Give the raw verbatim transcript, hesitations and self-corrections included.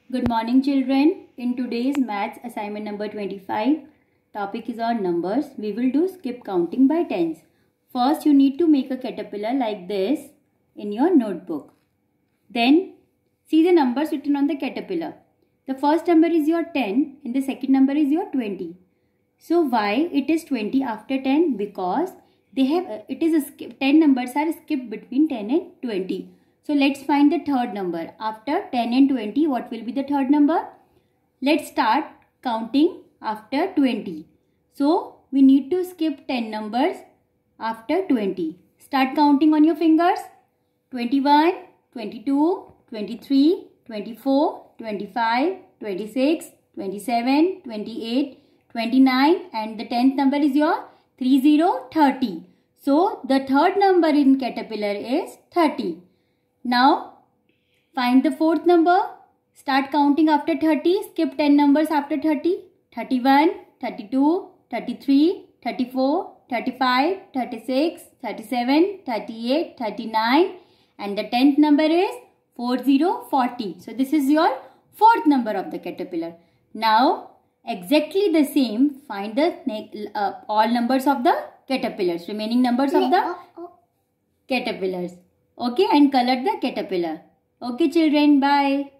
Good morning children. In today's maths assignment number twenty-five, topic is on numbers. We will do skip counting by tens. First you need to make a caterpillar like this in your notebook. Then see the numbers written on the caterpillar. The first number is your ten and the second number is your twenty. So why it is twenty after ten? Because they have it is a skip, ten numbers are skipped between ten and twenty. So let's find the third number. After ten and twenty, what will be the third number? Let's start counting after twenty. So we need to skip ten numbers after twenty. Start counting on your fingers. twenty-one, twenty-two, twenty-three, twenty-four, twenty-five, twenty-six, twenty-seven, twenty-eight, twenty-nine and the tenth number is your thirty, thirty. So the third number in caterpillar is thirty. Now find the fourth number. Start counting after thirty. Skip ten numbers after thirty. thirty-one, thirty-two, thirty-three, thirty-four, thirty-five, thirty-six, thirty-seven, thirty-eight, thirty-nine and the tenth number is forty, forty. So this is your fourth number of the caterpillar. Now exactly the same, find the uh, all numbers of the caterpillars, remaining numbers of the caterpillars. Okay, and color the caterpillar. Okay children, bye.